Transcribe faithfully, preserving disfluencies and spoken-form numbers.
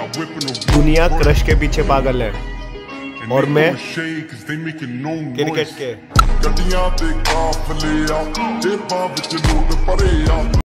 दुनिया क्रश के पीछे पागल है और मैं क्रिकेट के।